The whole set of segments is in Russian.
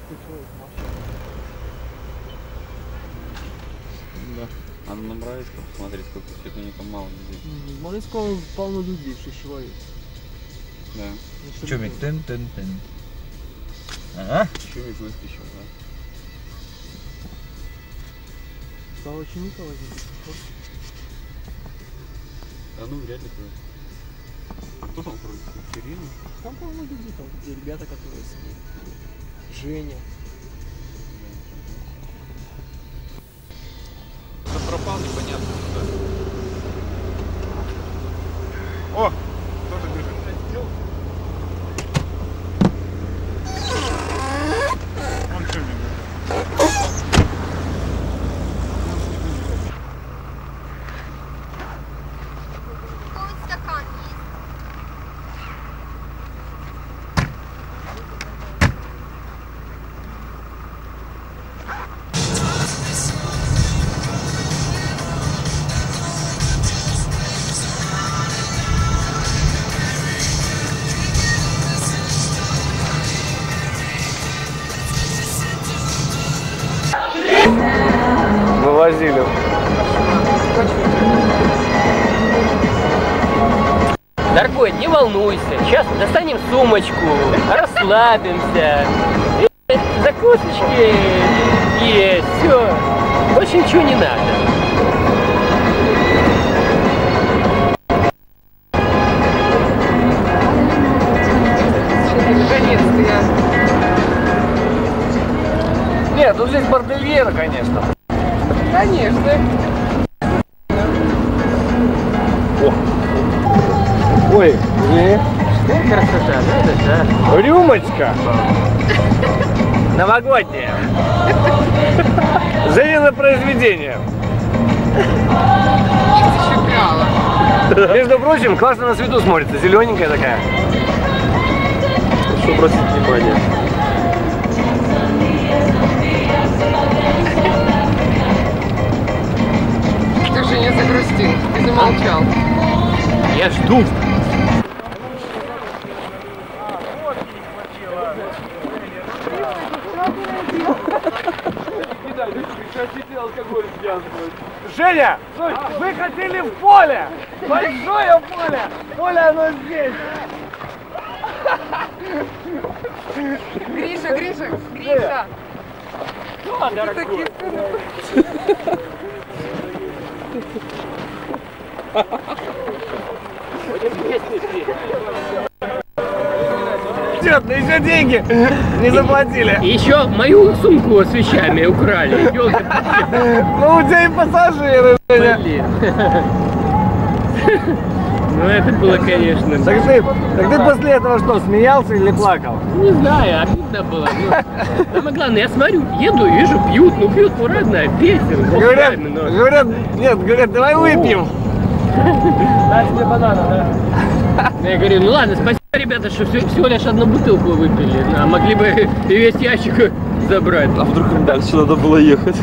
Да. А нам нравится посмотреть, сколько светоников мало людей. Смоленского полно людей, 6 человек. Да. Чумик, тын-тын-тын. Ага. Чумик выскочил, да. Стало ученика возить. Да ну, вряд ли просто. А кто там крутится? Ирина? Там полно людей, там такие ребята, которые сидят. Женя. Да пропал непонятно куда. О! Кто-то бежит. Он что мне говорит? Стакан есть. Вывозили. Дорогой, не волнуйся, сейчас достанем сумочку, расслабимся. И закусочки есть, все. Больше ничего не надо. Наконец-то я. Нет, ну здесь бордельера, конечно. Конечно. Ой, Красота, да? рюмочка. Новогодняя. Женина произведение. Еще прямо. Между прочим, классно на свету смотрится. Зелененькая такая. Прошу обратить внимание. Ты уже не загрустил, ты замолчал. Я жду. Женя, вы хотели в поле! Большое поле! Поле оно здесь! Гриша, Гриша, Гриша. Ты такие Нет, да еще деньги не заплатили. И еще мою сумку с вещами украли. Ну у тебя и пассажиры, Женя. Блин. Ну это было, конечно. Так ты после этого что, смеялся или плакал? Не знаю, обидно было. Ну, самое главное, я смотрю, еду, вижу, пьют, ну родная, песен. Говорят, давай выпьем. Дай тебе банана, да? Я говорю, ну ладно, спасибо, ребята, что всего лишь одну бутылку выпили, а могли бы и весь ящик забрать. А вдруг им дальше надо было ехать?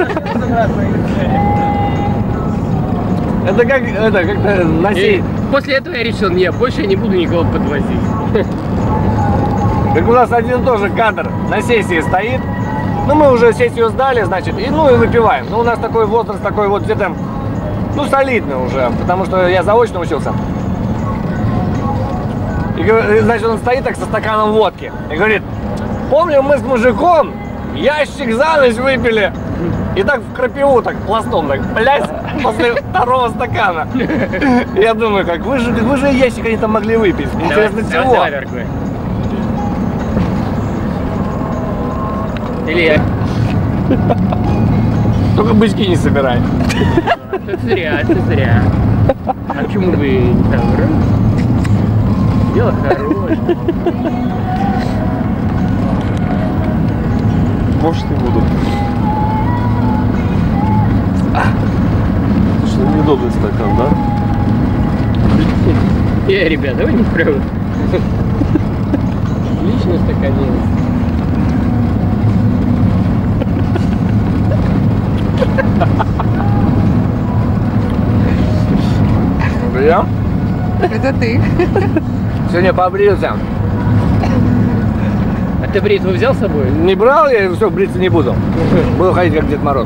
Это как-то на сей. После этого я решил, нет, больше я не буду никого подвозить. Так у нас один тоже кадр на сессии стоит. Ну мы уже сессию сдали, значит, и выпиваем. Ну у нас такой возраст, такой вот где-то, ну солидный уже, потому что я заочно учился. И, значит, он стоит так со стаканом водки и говорит: помню, мы с мужиком ящик за ночь выпили. И так в крапиву, так пластом, так, блядь, после второго стакана. Я думаю, как вы же ящик они там могли выпить. Интересно, чего? Давай, дорогой. Или я. Только бычки не собирай. Это зря, это зря. А почему вы не там? Дело хорошее. Может и буду. Слушай, ну неудобный стакан, да? Ребята, вы не правы. Лично стаканец. Я? Это ты. Сегодня побрился. Ты бритву взял с собой? Не брал я, все, бриться не буду. Буду ходить как Дед Мороз.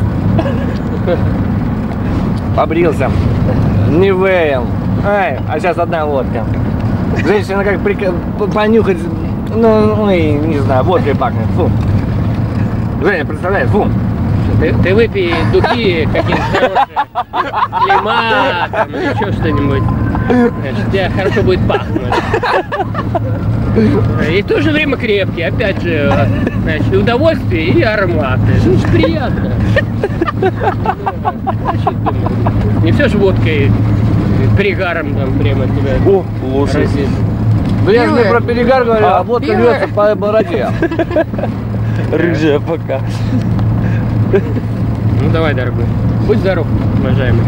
Побрился. Не веял. Ай, а сейчас одна водка. Женщина как понюхать, ну, не знаю, водкой пахнет. Фу. Женя, представляешь, фу. Ты выпей духи какие-нибудь хорошие. Клима там или еще что-нибудь. Значит, тебя хорошо будет пахнуть. И в то же время крепкий, опять же, значит, удовольствие и ароматы. Это очень приятно. Значит, думаю, не все ж водкой, перегаром там прямо тебя. О, лошадь. Да я же не про перегар говорю, а водка льется по бороде. Рыжая пока. Ну давай, дорогой. Будь здоров, уважаемый.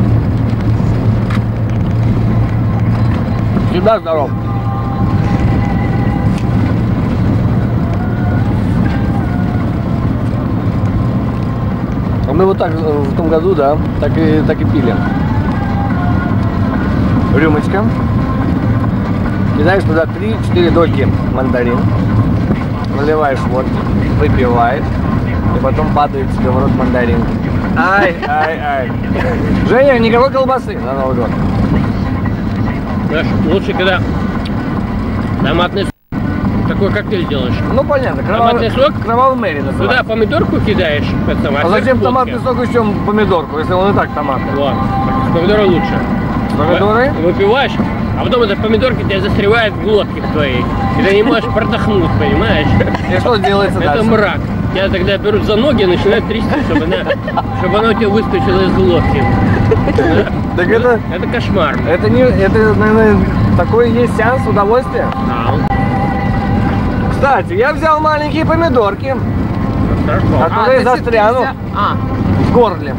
Всегда здоров. Мы вот так в том году, да, так и пили. Рюмочка. Кидаешь туда 3-4 дольки мандарин. Наливаешь водки, выпиваешь. И потом падает тебе в рот мандаринки. Ай, ай, ай. Женя, никакой колбасы на Новый год. Знаешь, лучше, когда томатный сок, такой коктейль делаешь. Ну понятно, Томатный сок? Кровавый Мэри называется. Туда помидорку кидаешь, А зачем томатный сок еще помидорку, если он и так томатный? Вот. С помидора лучше. Помидоры? Выпиваешь, а потом эта помидорка тебя застревает в глотке в твоей. И ты не можешь продохнуть, понимаешь? И что делается Это дальше? мрак. Тебя тогда берут за ноги и начинают трясти, чтобы она у тебя выскочила из глотки. Так это кошмар. Это не, это, наверное, такой есть сеанс удовольствия. Кстати, я взял маленькие помидорки, которые застрянут в горле.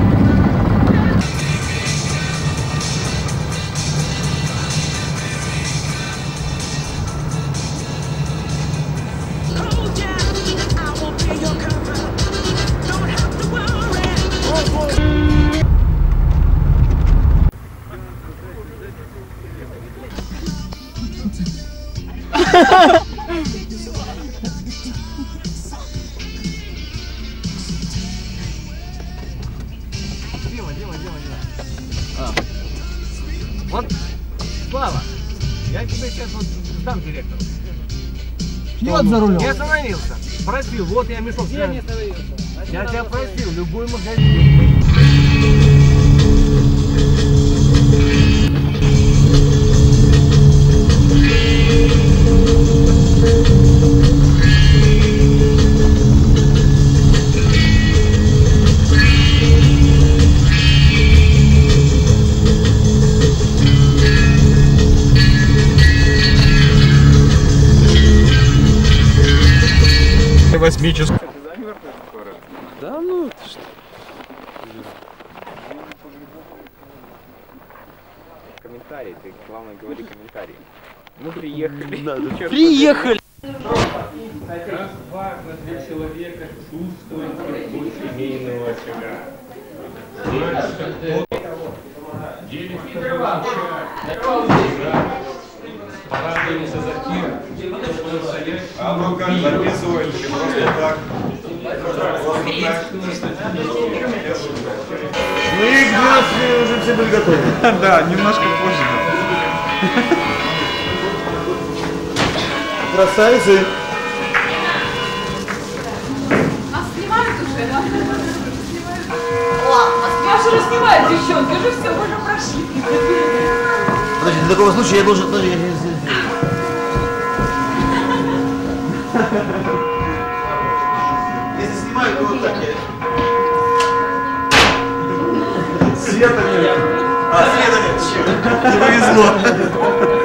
Вот, Слава, я тебе сейчас вот сдам директору. Вот за рулем. Я остановился. Просил, вот я мешок. Я не остановился. Я тебя просил, любой магазин. Космический. Да ну ты что? Комментарий, ты главное говори комментарий. Мы приехали. Да, приехали! Как важно для человека чувствовать тепло семейного очага. Порадуемся за тем, что настоящий. А ну как записываешь или просто так? Ну и к 12 уже все были готовы. Да, немножко позже. Красавицы. Нас снимают уже, да? Ладно, нас уже снимают, девчонки, уже все, мы уже прошли. Подожди, для такого случая я должен... Подожди, если снимаю, то вот так я... Света нет. А, света нет, черт. Не повезло.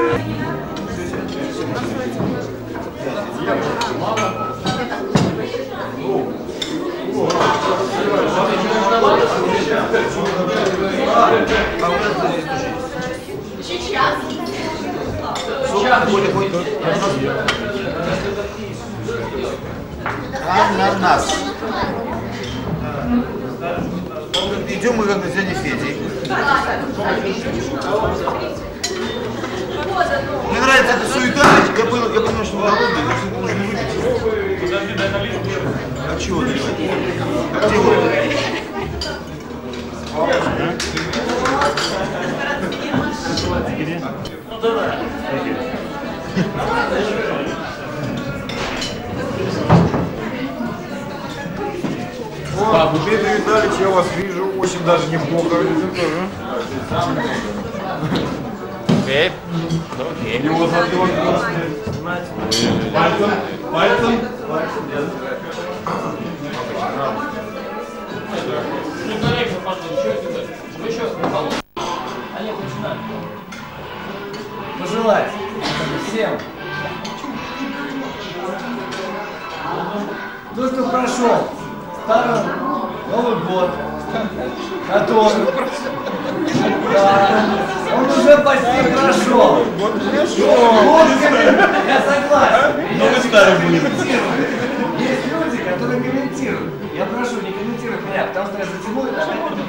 Сейчас. Ананас. Идем мы как бы с дядей Федей. Мне нравится эта суета, я понял, что вы голодные, нужно выпить. А чего наливать? Где вы? Дмитрий Витальевич, я вас вижу очень даже неплохо. Окей. Окей. Его затылок пальцем. Пожелать всем то, что прошел старый Новый год, который он уже почти прошел. Я согласен. Но вы старый будете. Есть люди, которые комментируют. Я прошу, не комментируй меня, потому что я затянул и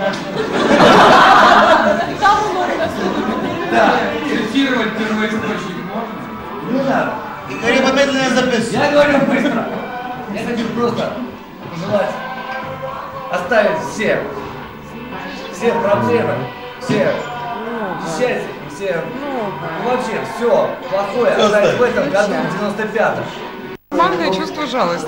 да. Цитировать первоисточник можно? Не надо. Карима медленно записывай. Я говорю быстро. Я хочу просто пожелать оставить все проблемы, все счастье, все, вообще все плохое оставить в этом году, в 95-м. Нормальное чувство жалости.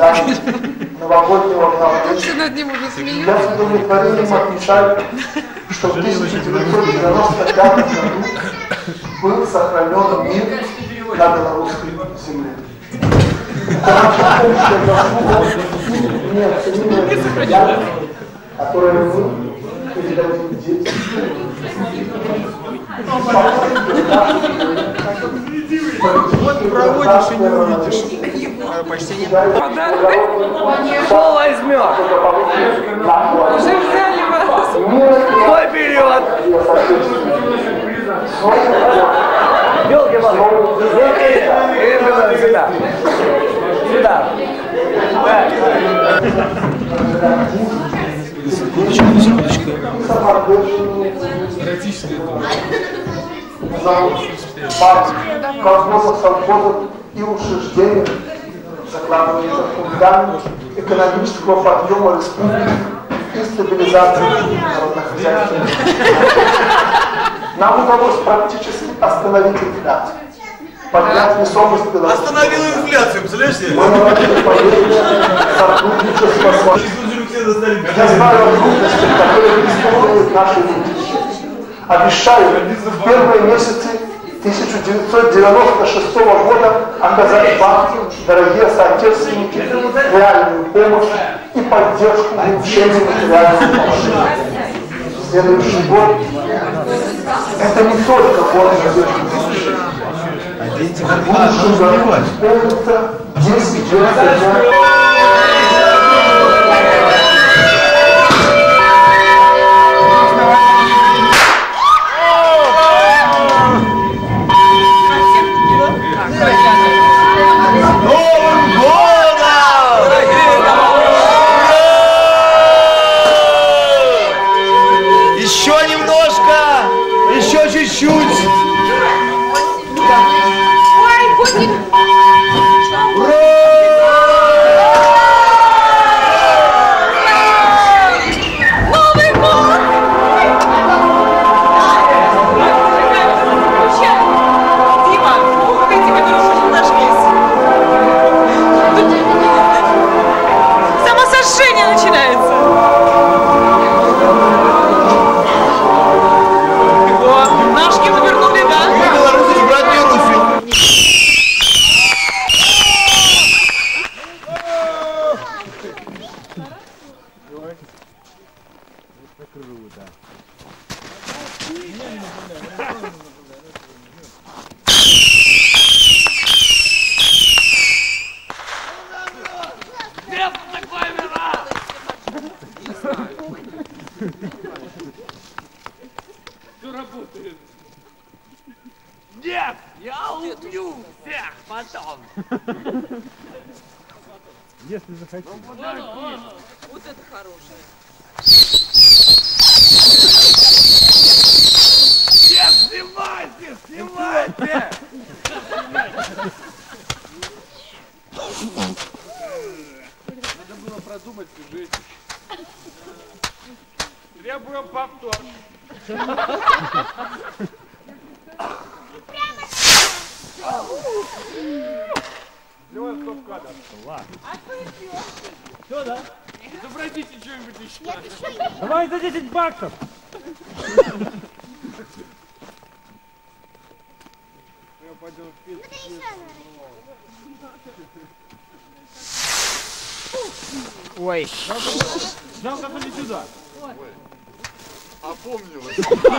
Все над ним уже Я с смеются. удовлетворением отмечаю, что в 1995 году был сохранен мир на белорусской земле. Это наша общая заслуга, неоценимое влияние, которое мы передаем детям. Вот проводишь и не увидишь. Почти не Кто возьмет? Уже взяли вас. Кто берет? Елки-палки. Или сюда. Сюда. Колхозов, совхозов и учреждений, закладывается фундамент экономического подъема республики и стабилизации народно-хозяйственного. Нам удалось практически остановить инфляцию, поднять весомость Беларуси. Остановил инфляцию, представляешь себе? Мы наладили поверье, сотрудничество с вами. Я знаю о трудностях, которые исполняют наши люди. Обещаю в первые месяцы 1996 года оказать вам, дорогие соотечественники, реальную помощь и поддержку в улучшении материального положения. Следующий год – это не только год надежды. Будущим годом исполнится 10 лет. Еще немножко! Еще чуть-чуть! Ой, котик. Новый год! Дима, ух, эти, которые уже не нашлись. Самосожжение начинается. Нашки навернули, да? Мы, белорусы, брат Белоруссию! Нет, я убью всех потом. Вот это хорошее. Нет, снимайте, снимайте. продумать сюжет. Требуем повтор. Сделаем стоп-кадр. Все, да? Изобразите что-нибудь еще. Давай за 10 баксов. Ой. Жалко, что не сюда. Опомнилась.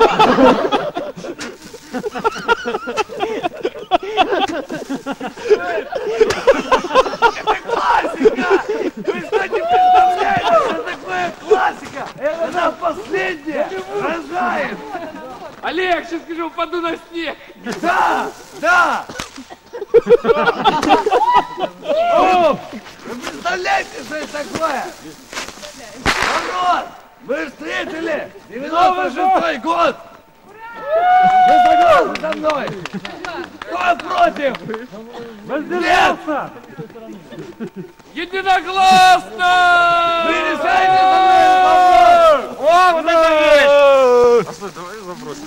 Классика! Вы что не представляете, что такое классика? Это последнее! Рожает! Олег, сейчас скажу, упаду на снег. Да! Да! О, вы представляете, что это такое? Народ! Мы встретили 96-й год! Вы согласны со мной? Кто против? Воздержался! Единогласно! Вы решаете со мной вопрос! О, вот это вещь! А стой, давай забросим.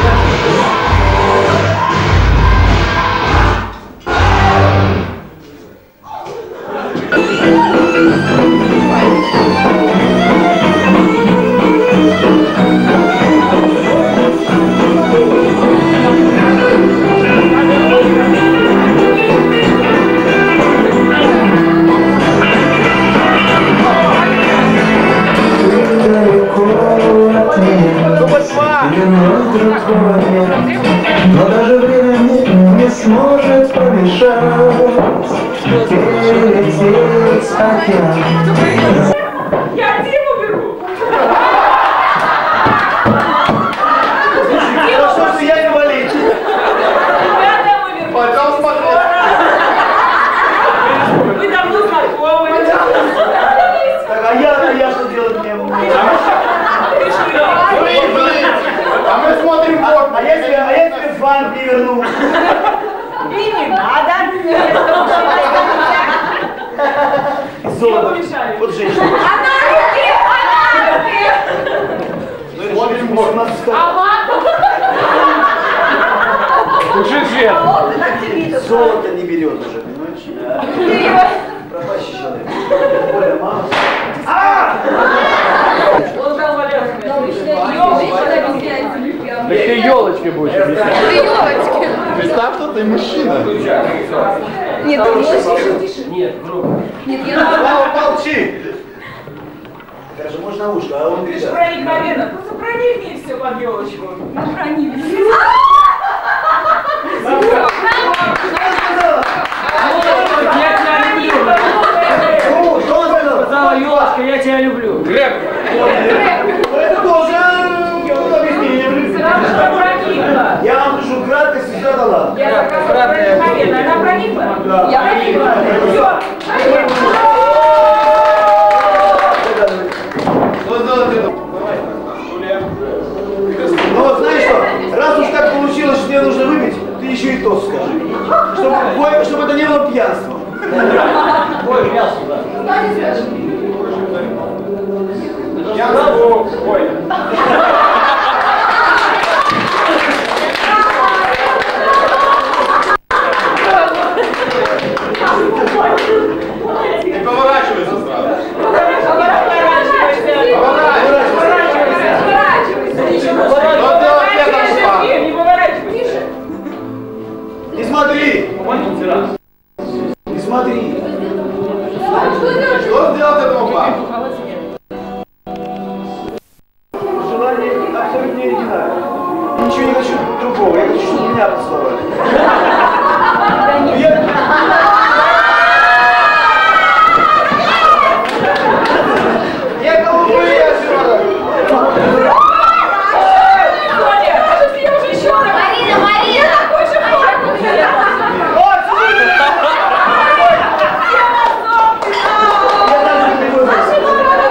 Но даже время не сможет помешать перелететь океан. Я Диму беру. Хорошо, что я инвалид. Ребята, мы беру. Пойдем смотреть. Вы давно знакомы. Так, а я что делать мне? А мы смотрим бок. А если фан не верну? И не надо. Золото. Вот женщина. Она руки! Смотрим бок. Включи свет! Золото не берет уже, понимаешь? Пропащий человек. Более мало. Он дал Валеру. Ты елочки будешь. Представь, что ты мужчина. Нет, тише. Нет, громко. Нет, я на... Слава, молчи. Скажи, может на ушко, а он Ты же нельзя. проникновенно. Просто проникни все под елочку. Я тебя люблю. Ну, что он сказал? Сказала елочка, я тебя люблю. Греб! Это тоже объяснение. Она проникла. Я вам пишу краткость и все дала. Я заказала проникновенно. Она проникла? Да. Я проникла. Все. Ну вот знаешь что, раз уж так получилось, что тебе нужно выпить, ты еще и тост скажи. Чтобы это не было пьянством. Ой, мясо, да. Я забыл. Ой. Не поворачивайся сразу. Не смотри! Не смотри! Что сделать этому папу? Желание абсолютно не оригинальное. Ничего не хочу другого, я хочу, чтобы меня поцеловали. Я кого я Марина! даже не выбрался.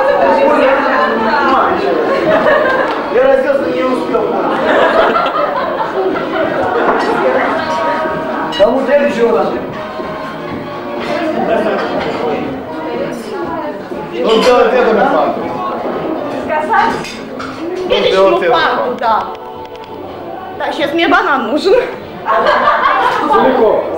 Он делает этому факту. Сказать? Следующему факту, да. Да, сейчас мне банан нужен. Далеко.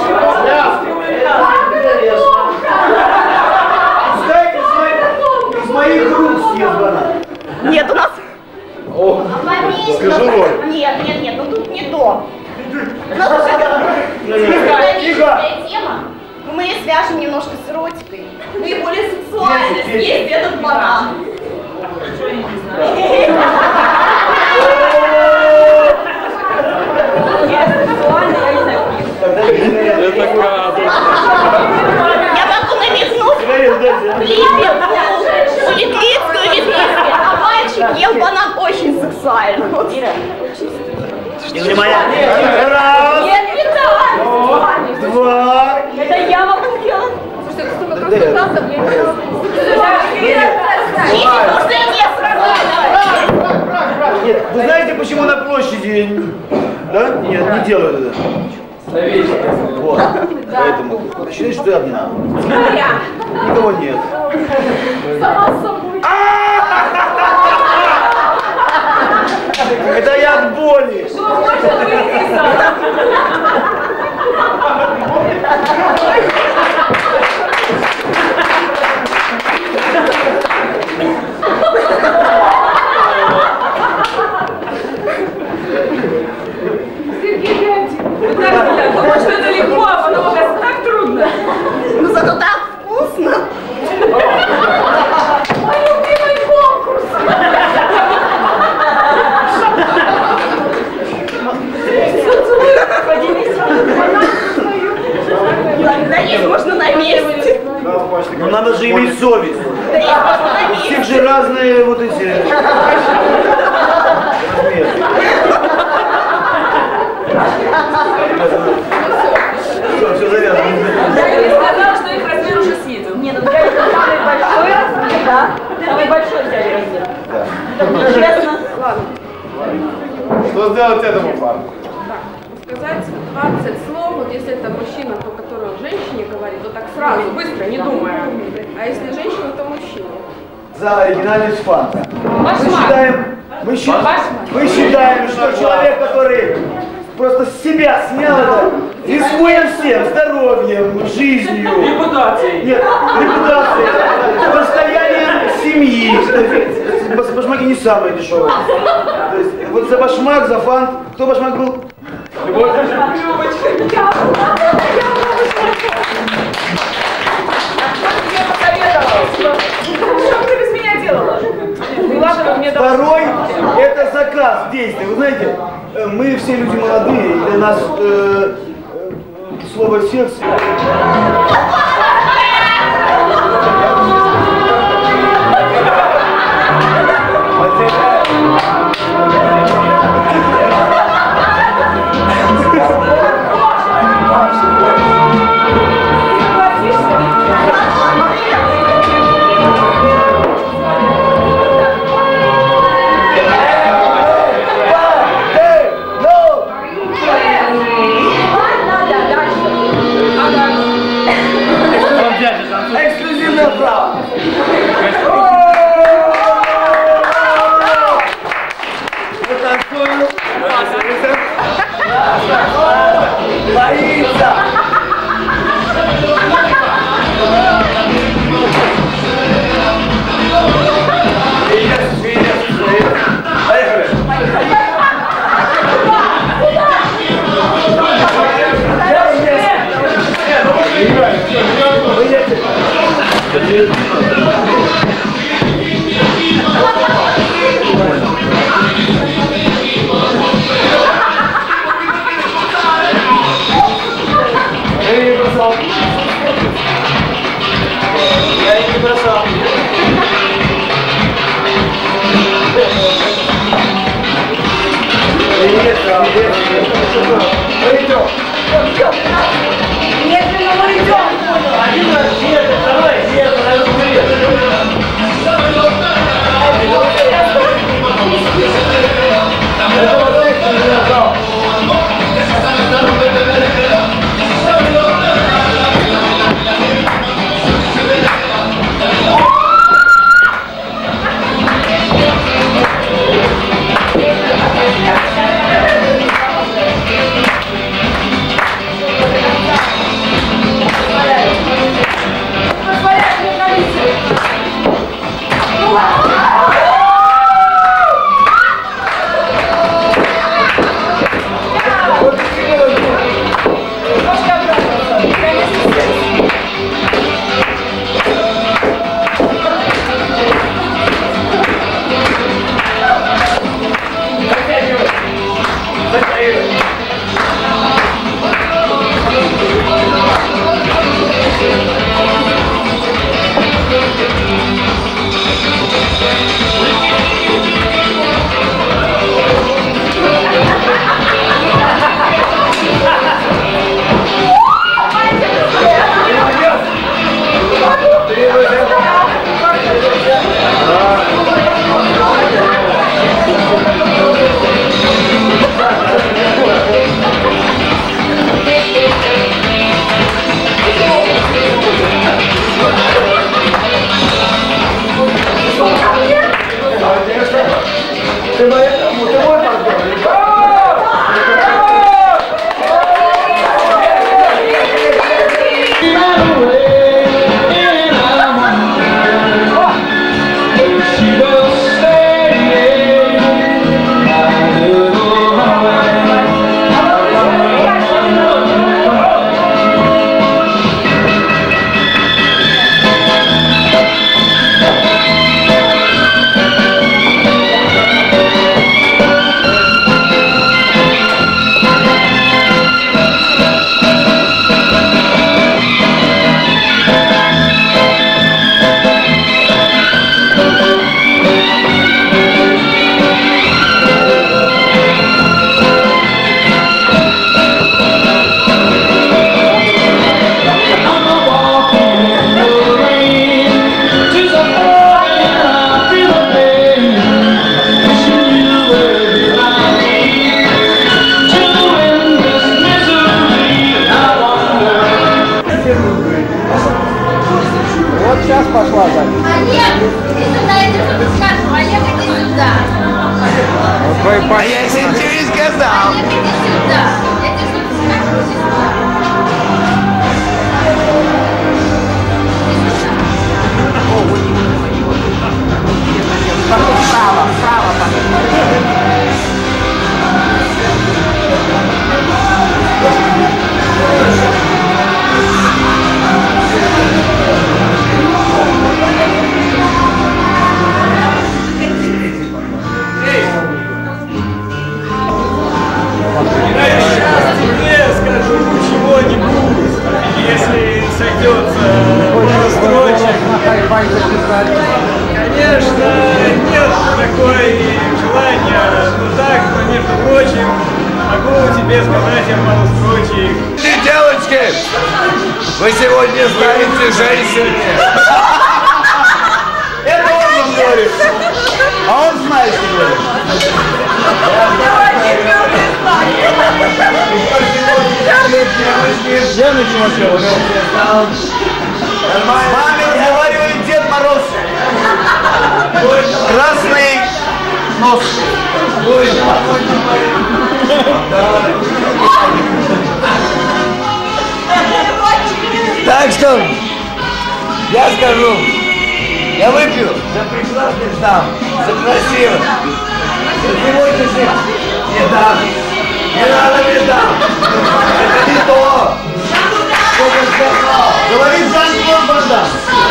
Пускай из моих рук съест банан. Нет, у нас... О, скажу роль. Нет, ну тут не то. У нас Тихо. тема. Мы ее свяжем немножко с эротикой. Наиболее сексуально съесть этот банан. Я могу намекнуть в клипе у Литвицкую Литвицкую, а мальчик ел банан очень сексуально. Внимание. Раз. Нет, не так. Два. Это я могу делать. Слушайте, столько консультантов, я не знаю. Нет, вы знаете, почему на площади? Да? Нет, не делают это. Вот. Поэтому считай, что ты одна. Никого нет. Сама с собой. Это я от боли. Думаю, что это легко, а потом оказывается так трудно. Ну зато так вкусно. Мой любимый конкурс. Есть можно на месте. Но надо же иметь совесть. Да есть можно на У всех месте. же разные вот эти размеры. Все завязано. Я не сказала, что их размер уже съеден. Нет, ну я самый большой размер, да? Самый большой взяли размер. Честно. Ладно. Что сделать этому парню? Сказать 20 слов, вот если это мужчина, то который он женщине говорит, то так сразу, быстро, не думая. А если женщина, то мужчине. За оригинальность фанта. Мы считаем, что человек, который просто с себя снял это, рискуя всем, здоровьем, жизнью. Репутацией. Нет, репутацией, состоянием семьи. Башмаки не самые дешевые. То есть вот за башмак, за фант. Кто башмак был? Любовь. Второй – это заказ действий. Вы знаете, мы все люди молодые, для нас слово «секс». Эксклюзивное право. Боится. Медленно мы идем. Один раз, второй, наверное, раз пошла так. Олег, иди сюда, я тебе что-то скажу. Олег, иди сюда. А я тебе ничего не сказал. Олег, иди сюда. Я тебе что-то скажу, иди сюда. Право, право. Сейчас тебе скажу чего-нибудь, если сойдется пару строчек. Конечно, нет такой желания, но так, между прочим, могу тебе сказать пару строчек. Девочки, вы сегодня станете женщинами. Это он вам говорит. А он знает, что говорит. С вами разговаривает Дед Мороз. Красный нос. Так что, я скажу, я выпью за прекрасных дам, за красивых, за сегодняшних не дам, не надо мне дам, это не то, что я сказал. Говорит Жан-Клод Ван Дам.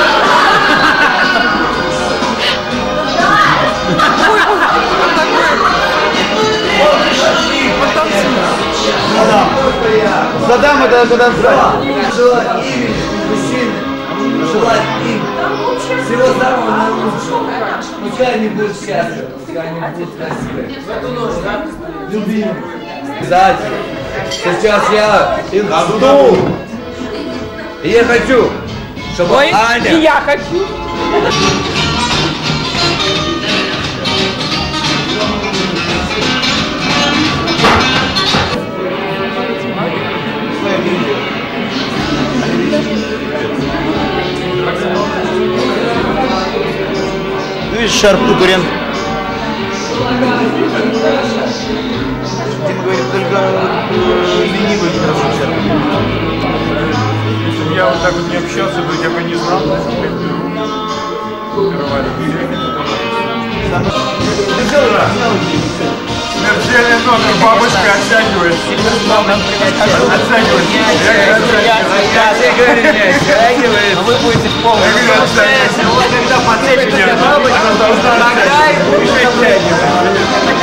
Задам это когда Желать имени мужчины, желать им всего самого наилучшего. Пускай они будут счастливы, пускай они будут красивы. Любимы. Обязательно. Сейчас я их жду. И я хочу, чтобы Аня... И я хочу. Ну и Шарп конкурент. Дим говорит, только ленивый хорошо Шарп. Если бы я вот так вот не общался, то я бы не знал. Смертельный номер, бабушка оттягивает. Оттягивает. Вы будете в полном процессе. Вот когда подцепите бабочку, тогда и будете оттягивать.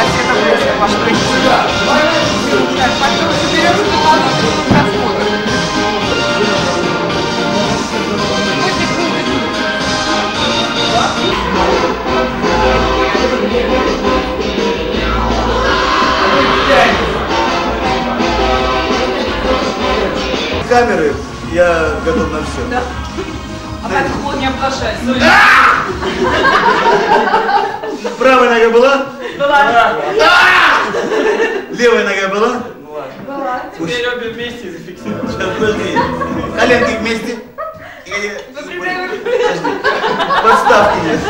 Камеры, я готов на все. Да. А так ход не оплошать. Правая нога была? Была. Левая нога была? Была. Теперь обе вместе зафиксируем. Сейчас, подожди. Коленки вместе. Выпрямляем. Подставки нет.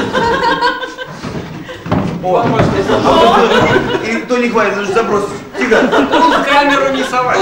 О, и то не хватит, нужно забросить. Тихо. В камеру не совать.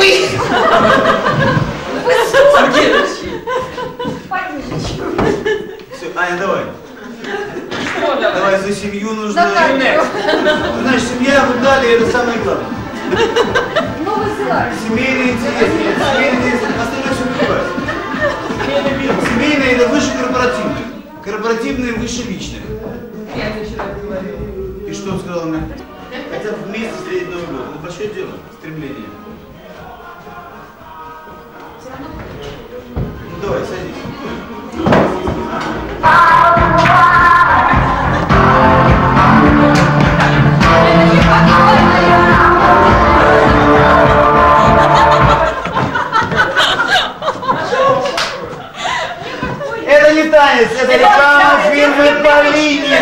Все, Аня, давай. Что давай? Давай за семью нужно. Знаешь, Знаешь, семья в Италии это самое главное. Новый Зеландия. Семейные интересы. Семейные интересы. Остальное все прибывает. Семейные это выше корпоративных. Корпоративные выше личных. я начала говорить. И что он сказал мне? Хотят вместе встретить Новый год. Это большое дело, стремление. Ну давай, садись. Это не танец, это реклама фирмы Полини.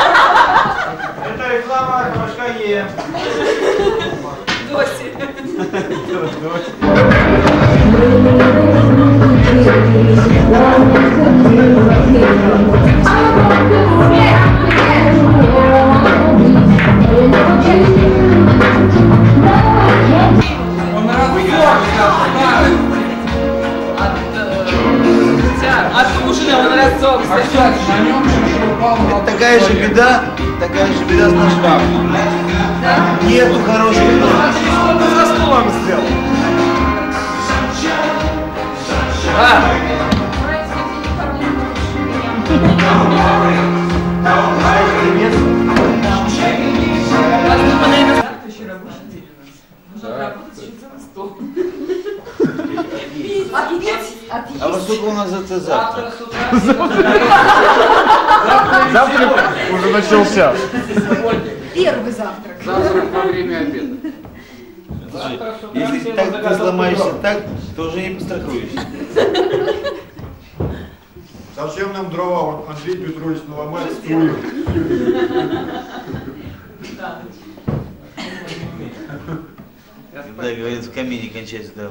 Это реклама кружка Е. Доси. Откушенный он разцом. Такая же беда с нашим. Да? Нету хороших. Что ты за стулом сделал? А во сколько у нас это завтра? Завтрак уже начался. Первый завтрак. Завтрак во время обеда. Слушай, если ты сломаешься так, то уже не пострахуешься. Зачем нам дрова? Вот Андрей Петрович наломает струю. Да, говорит, в камине кончается дрова.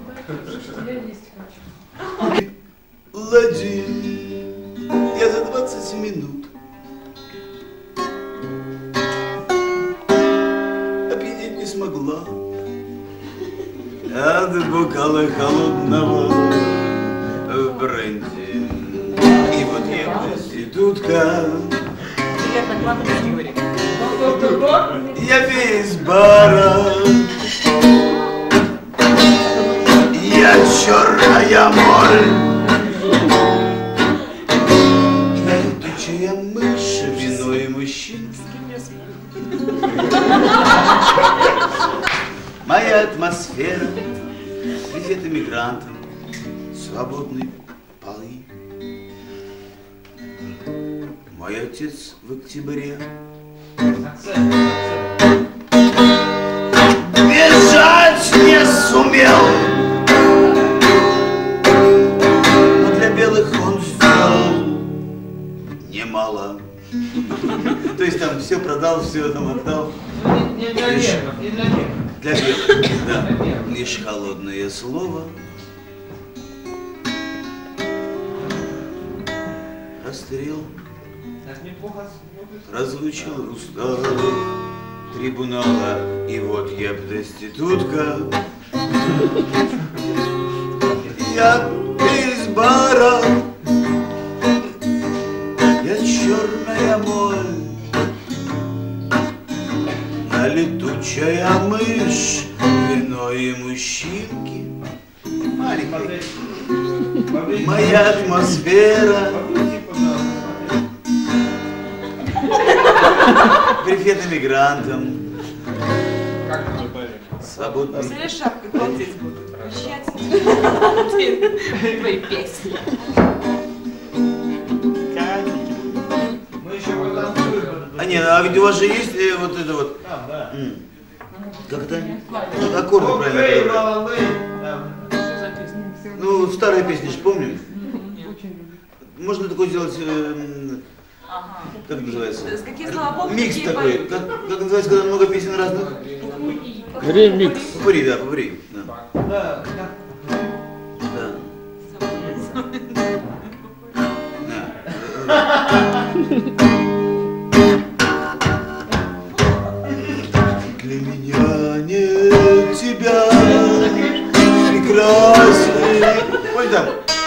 Владимир, я за 20 минут опьянеть не смогла от бокала холодного бренди. И вот я проститутка, я весь баран, я черная моль. Летучая мышь, вино и мужчин. Моя атмосфера, привет иммигрантам, свободные полы. Мой отец в октябре бежать не сумел, но для белых он сделал немало. То есть там все продал, все там отдал. Не для белых, не для белых. Для белых, да. Лишь холодное слово. Расстрел. Разлучил устав трибунала. И вот я проститутка. Я из бара. Я черная моль. А летучая мышь, вино и мужчинки. Маленькая. Моя атмосфера. Привет иммигрантам. Свободный. После шапкой платить будут. Прощать. Твои песни. А нет, а ведь у вас же есть вот это вот. Как это? Аккорды правильно. Ну, старые песни же помним. Можно такое сделать, как это называется? Какие слова помните? Микс такой. Как называется, когда много песен разных? Ремикс. Попури, да, попури. Да. Для меня нет тебя прекрасный. Ой, там.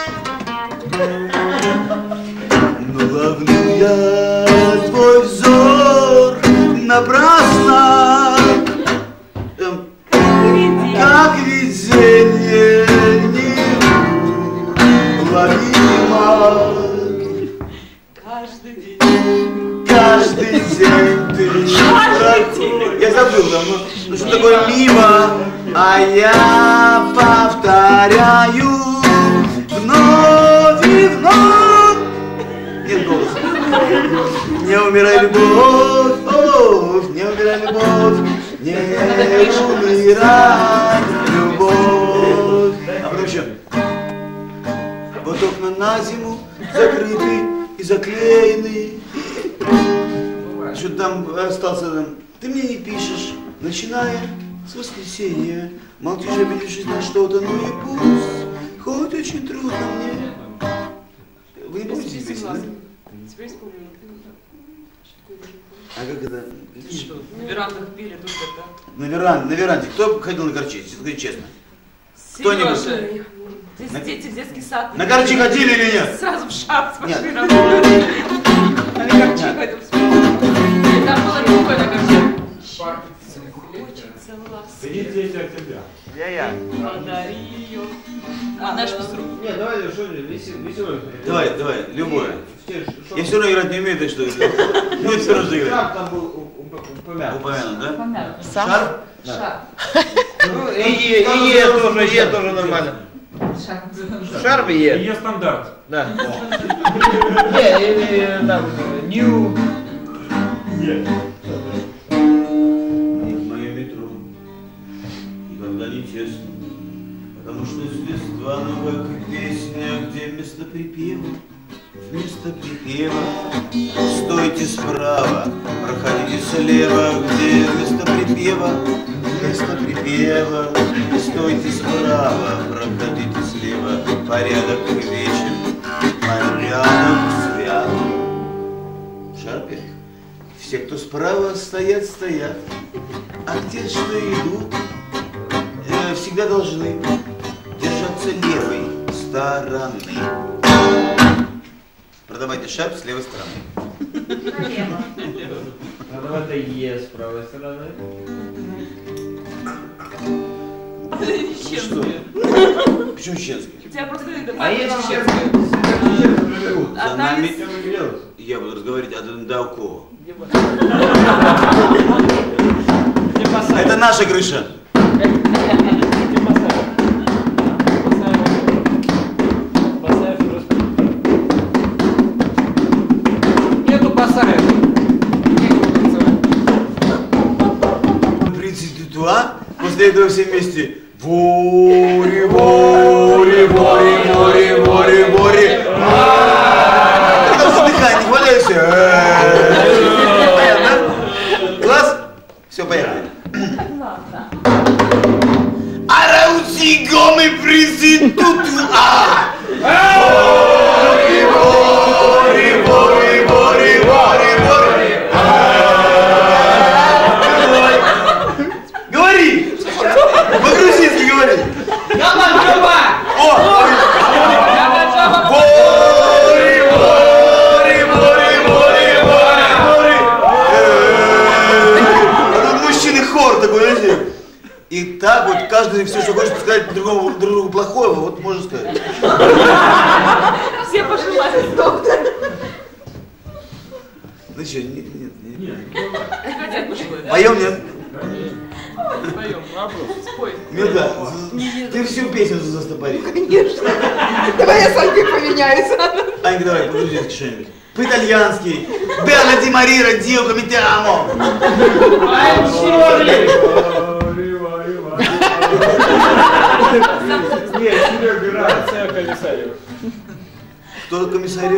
Но ловлю я твой взор напрасно, как видение неуловимо. Каждый день ты проходишь. Я забыл давно, ну что такое мимо, а я повторяю вновь и вновь. Нет голоса. Не умирай, любовь, о, не умирай, любовь, не умирай, любовь. А потом еще. Вот окна на зиму закрыты и заклеены. Что там остался там? Ты мне не пишешь, начиная с воскресенья. Молчишь, обидевшись на что-то, ну и пусть. Хоть очень трудно мне. Вы не помните здесь песню, да? Теперь вспомнила. А как это? Что, на верандах пели тут это? На веранде. Кто ходил на корчи? Скажи честно. Кто-нибудь? Сережа, здесь дети в детский сад. На корчи ходили или нет? Сразу в шаг с Нет. машиной. А на корчи ходил. Там было другое на корчи. Хочется ласк. 3 октября. Я. Подари. А наш песрук. Нет, давай что-нибудь веселое. Давай, любое. Я все равно играть не умею, так что... Ну, все равно играть. Шарп там был упомянут. Упомянут, да? Шарп? Шарп? Ну, и тоже нормально. Шарп и Е. Е стандарт. Да. Не, или там, Нью. Нет. В моем метро никогда не честно, потому что с детства, ну как песня, где вместо припева, стойте справа, проходите слева, где вместо припева, стойте справа, проходите слева, порядок вечен, порядок свят. В Шарпе все, кто справа, стоят, а те, что идут, всегда должны держаться левой стороны. Продавайте Шарп с левой стороны. Продавайте Е с правой стороны. Что? Почему чеченский? Тебя просто А если чеченский? За нами я буду разговаривать о Дондаукова. Это наша крыша. Нету басаев. После этого все вместе. Вори, вори, вори, вори, вори, вори. Потом задыхание, не хватает все. Понятно? Класс? Все, поехали. Араути гоми президенту. Вори, вори, вори, вори, вори, вори. Говори! По-грузински говори! Гамаджоба! О! Вори, вори, вори, вори, вори, вори! Тут мужчины хор такой, знаете? И так вот каждый все, что хочет сказать другому плохого, вот можно сказать. Все пожелали, доктор. Ну что, нет. Хотят пожелать. Поем, нет? Поем, спой. Милка, ты всю песню застопори. Конечно. Давай я с Анькой поменяюсь. Анька, давай, по-грузински что-нибудь. По-итальянски. Белла Ди Марира, Дио Комитямо. Нет, Серега Горация комиссарию. Кто комиссарию?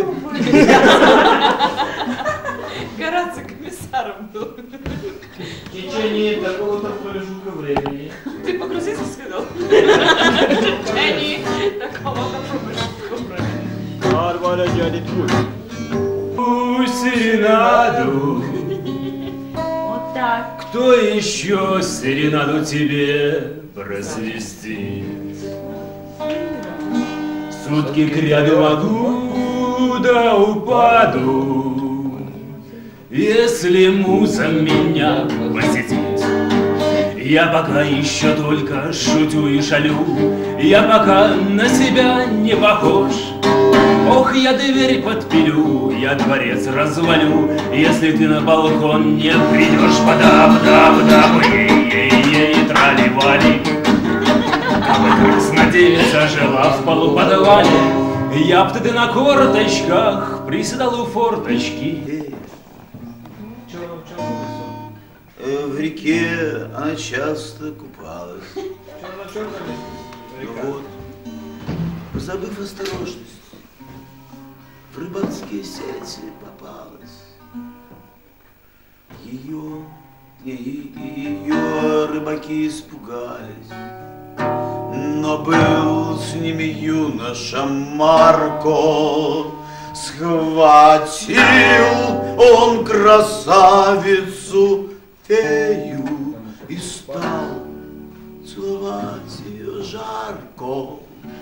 Горация комиссаром был. В течение такого-то промежутка времени. Ты по-грузински сказал? В течение такого-то промежутка времени. Пусть серенаду. Вот так. Кто еще серенаду тебе просвистит? Сутки кряду могу, да упаду, если муза меня посетит. Я пока еще только шутю и шалю, я пока на себя не похож. Ох, я дверь подпилю, я дворец развалю, если ты на балкон не придешь. Подав-дав-дав, ей-ей-ей, трали-вали. Краснодевица жила в полуподвале, я б ты на корточках приседал у форточки. В реке она часто купалась. Вот, забыв осторожность, в рыбацкие сети попалась. Ее ее рыбаки испугались. Но был с ними юноша Марко, схватил он красавицу фею и стал целовать ее жарко.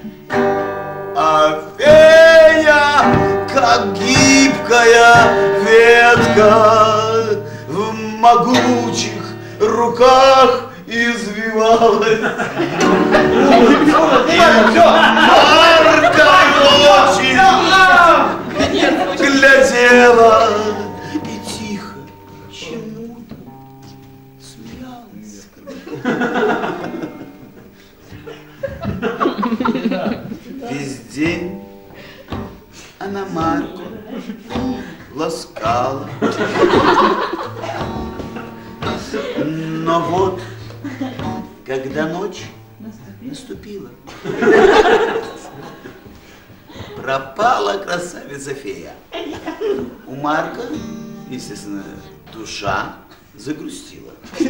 А фея, как гибкая ветка, в могучих руках извивалась. Марка очень глядела и тихо чему-то смеялась. Весь день она Марку ласкала. Но вот, когда ночь наступила, пропала красавица-фея. У Марка, естественно, душа загрустила.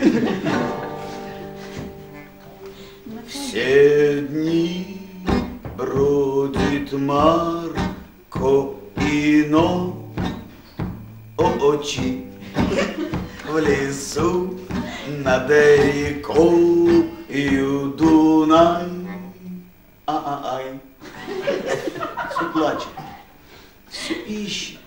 Все дни бродит Марко ино очи в лесу над рекою Дунай. Ай. Все плачет, все ищет.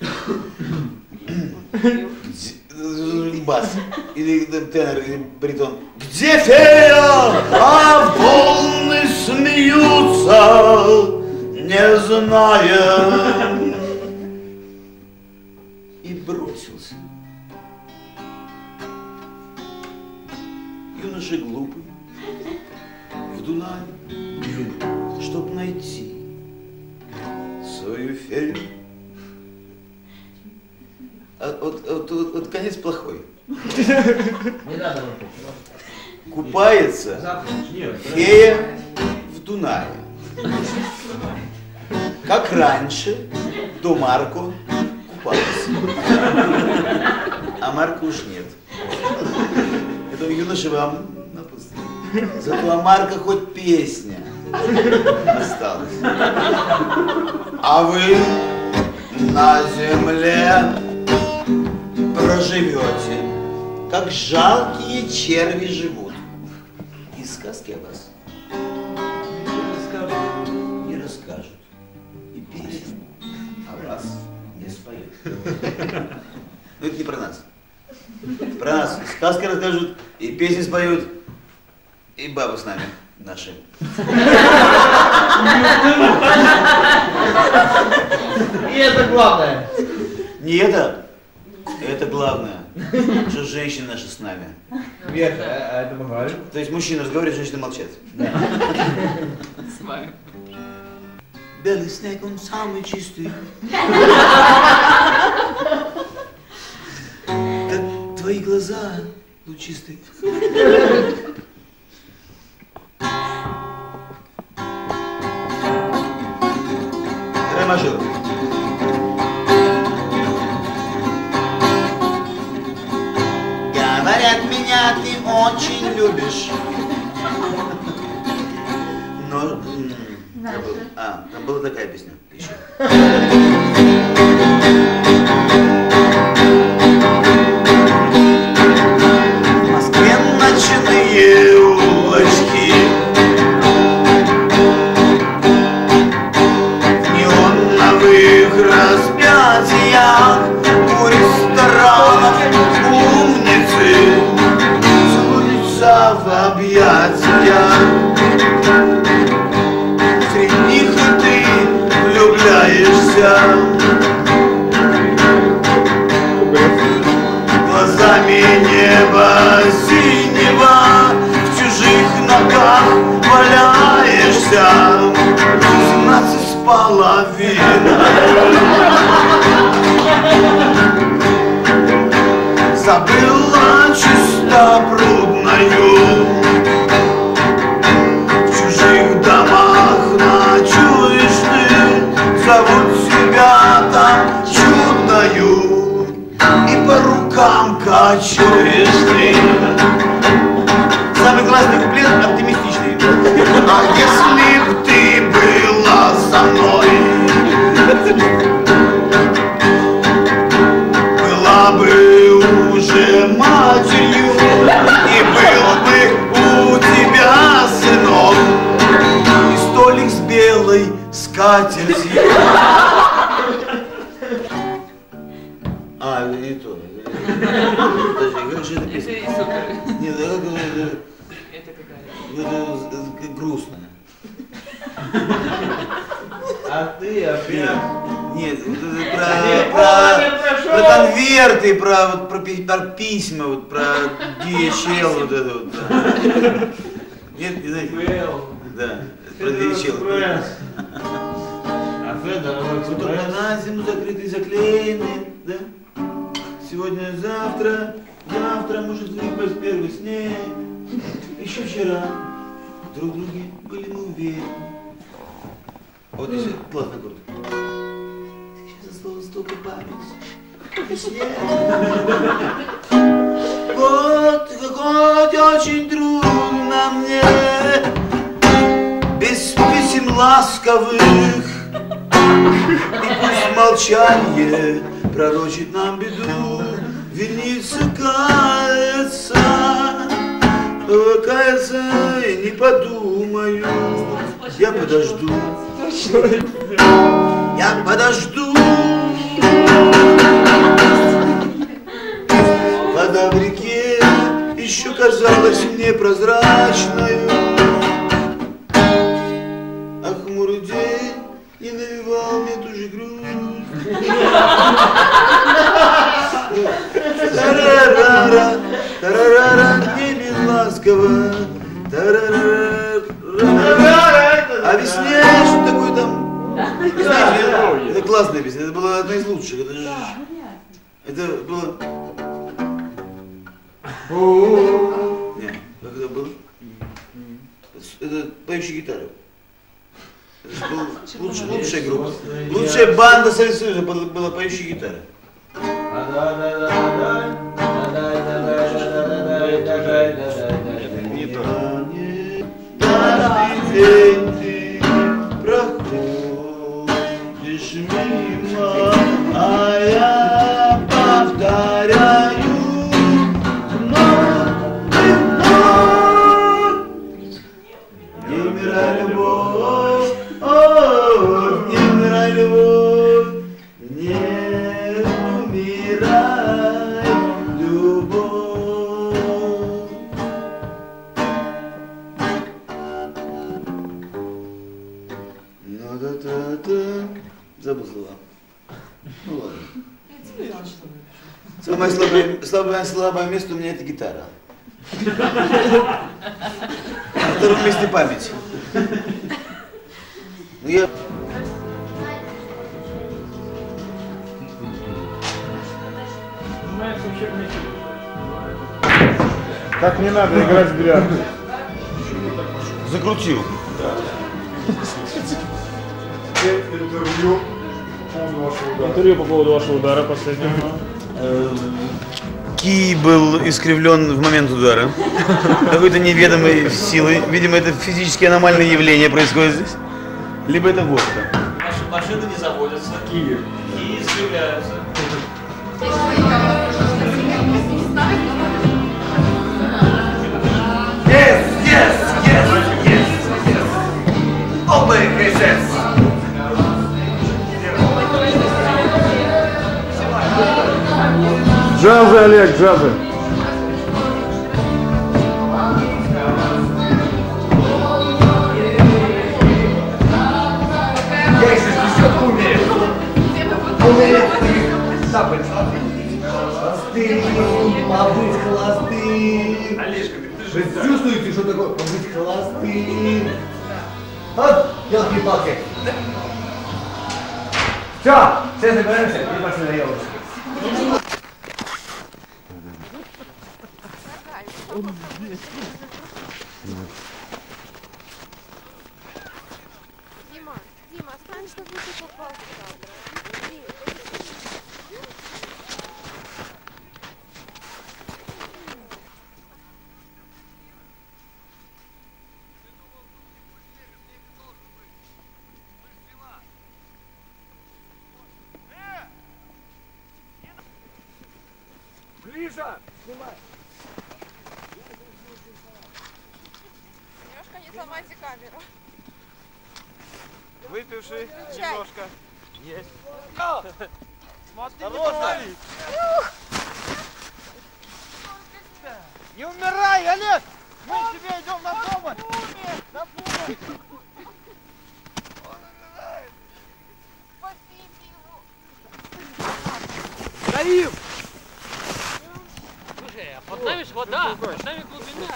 Бас или тенор, или баритон. Где фея? А волны смеются, не зная. И бросился. Юноша глупый в Дунай, чтоб найти свою фею. Вот конец плохой. Не надо. Купается фея в Дунае. Как раньше, до Марко купался. А Марко уж нет. Это юноша вам напустил. Зато у Марка хоть песня осталась. А вы на земле проживете, как жалкие черви живут. И сказки о вас не расскажут, и песни о вас не споют. Но это не про нас. Про нас сказки расскажут, и песни споют, и бабы с нами наши. И это главное. Не это. Это главное, что женщины наши с нами. Верно, а это бывает. То есть мужчины разговаривают, женщины молчат. С вами. Белый снег, он самый чистый. Как твои глаза лучистые. Ре мажор. Говорят, меня ты очень любишь. Но... там была такая песня еще. В Москве ночные улочки, в неоновых распятиях, у ресторанов умницы целуются в объятиях. Среди них и ты влюбляешься. Глазами неба синего в чужих ногах валяешься. 17,5. Забыла чистопрудною, в чужих домах ночуешь ты, зовут тебя там чудною, и по рукам качуешь ты. я был уже матерью, и был бы у тебя сынок, и столик с белой скатертью. А, не то. Подожди, как же это песня? Нет, Это какая? это грустная. А ты опять? Нет, про конверты, про письма, вот, про DHL, вот это вот. Да. Нет, не знаете? Да, про DHL. А Федор, Утро на зиму закрытый, заклеенный, да? Сегодня, завтра, может выпасть первый снег. Еще вчера друг друге были мы уверены. Вот здесь классный аккорд. Сейчас осталось только память. Вот какой очень трудно мне, без писем ласковых, и пусть молчание пророчит нам беду, виниться, каяться и не подумаю, я подожду. Я подожду. Вода в реке еще казалась мне прозрачною, а хмурый день не навевал мне ту же грусть. Тарарара, тарарара, не без ласково, тарарара. А весне, что такое там? Не знаете, это классная песня, это была одна из лучших. Это было... Нет, как это было? Это поющая гитара. Это была лучшая группа. Лучшая банда Советского Союза была поющая гитара. Не то. Каждый день ты проходишь мимо, а я повторяю вновь и вновь. Не умирай, любовь, о, не умирай, любовь, не умирай, любовь. Забыл слова. Ну ладно. Самое слабое место у меня это гитара. На втором месте память. Ну я... Как не надо играть в бильярд? Закрутил. Интервью по поводу вашего удара последнего. Кий был искривлен в момент удара какой-то неведомой силой. Видимо, это физически аномальное явление происходит здесь. Либо это водка. Машины не заводятся. Кии искривляются. Yes, yes, yes, yes, yes. Open recess. Джазы, Олег, джазы. Я еще десятку умею. Умею тапать. Холостым, побыть холостым. Вы чувствуете, что такое побыть холостым? Вот, елки-палки. Все собираемся и пошли на елочку. Дима, оставь, чтобы ты попал в кадр. Миша, снимай. Немножко не сломайте камеру. Выпивший Чай. немножко. Есть. Смотри, не умирай, Олег! Мы к тебе идем на помощь! На помощь! Горим! Слушай, а под нами ж вода, под нами глубина.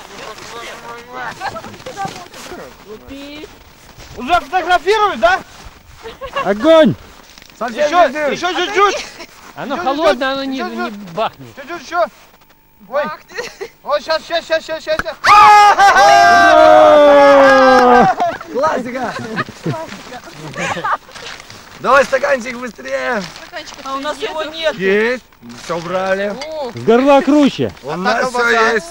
Уже фотографируешь, да? Огонь! Еще чуть-чуть! Оно холодное, оно не бахнет. Чуть-чуть еще! Ой! Ой, сейчас! Классика! Давай стаканчик быстрее! А у нас его нет. Есть! Все брали. С горла круче. У нас все есть.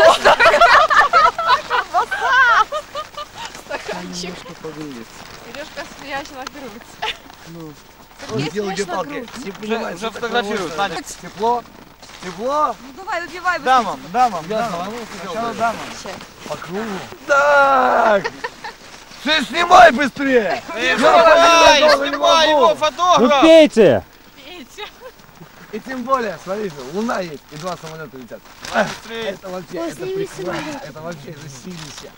Стаканчик. Сережка спрячила грудь. Делай палки. Уже фотографируют, Надя. Тепло. Тепло. Ну давай, выпивай. Дамам. Сначала дамам. По кругу. Так. Ты снимай быстрее. Снимай его, фотограф. Ну пейте! И тем более, смотрите, луна есть и 2 самолета летят. Это вообще, это прекрасно. Это вообще, это силища.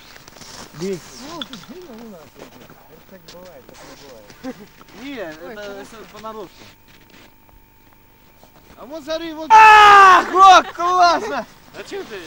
Нет, это понарошку. А вот смотри, вот... Классно! Зачем ты?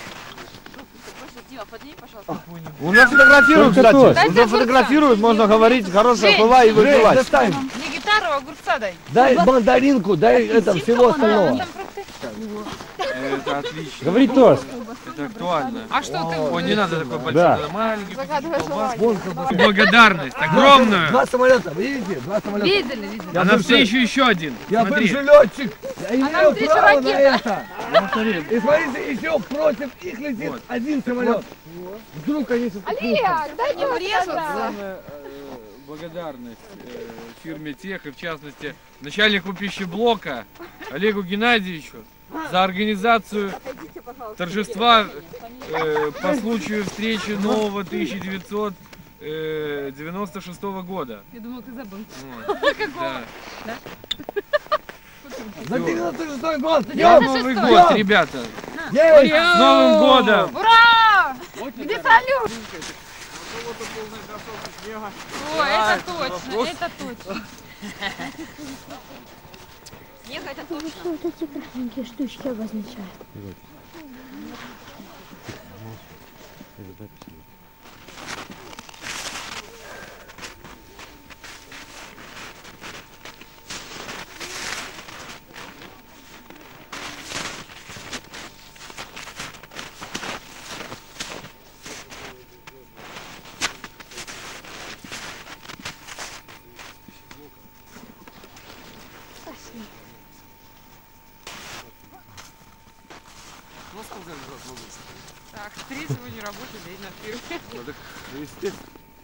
Дима, подними, пожалуйста. Уже фотографируют, Только кстати. тост. Уже фотографируют, можно говорить, хорошая была и выпивать. Мне гитару, огурца дай. Дай мандаринку, дай это всего остального. Это отлично. Говори тост. Это актуально. А что ты? Ой, не надо такой большой, Да. надо маленький. Загадывай желание. Благодарность огромную. 2 самолета, видите? 2 самолета. Видели. А навстречу еще один. Я Смотри. бывший летчик. Я имею навстречу право на ракета. это. И смотрите, еще против их летит один самолет. Вдруг они Олег, дай не врезаться. Огромная благодарность фирме Тех и в частности начальнику пищеблока Олегу Геннадьевичу за организацию торжества по случаю встречи нового 1996 года. Я думал, ты забыл. Да. За 96-й год. Новый год, ребята! Есть. С Новым годом! Ура! Где салют? О, это точно, это точно. Снег это точно. Что вот эти красненькие штучки обозначают? Так, 3 сегодня работает, день на фирме. Ну так, естественно.